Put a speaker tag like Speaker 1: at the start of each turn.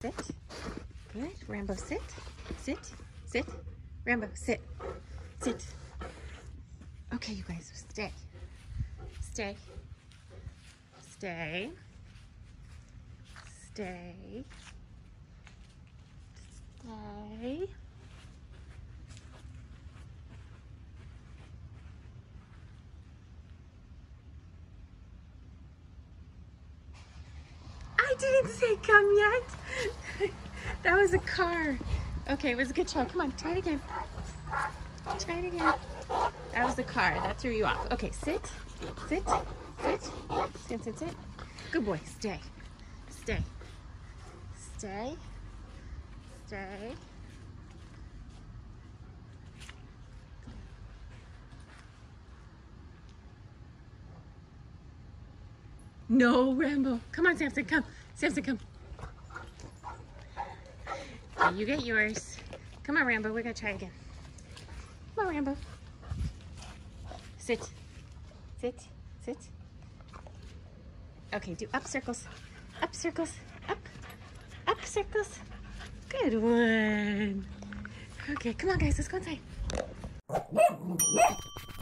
Speaker 1: sit. Good. Rambo, sit. Sit. Sit. Rambo, sit. Sit. Okay, you guys, stay. Stay. Stay. Stay. Stay. I didn't say come yet. That was a car. Okay, it was a good try. Come on, try it again. Try it again. That was the car. That threw you off. Okay, sit. Sit. Sit. Sit, sit, sit. Good boy. Stay. Stay. Stay. Stay. No, Rambo. Come on, Samson, come. Samson, come. Okay, you get yours. Come on, Rambo. We're going to try again. Come on, Rambo. Sit. Sit. Sit. Okay, do up circles. Up circles. Up. Up circles. Good one. Okay, come on, guys. Let's go inside.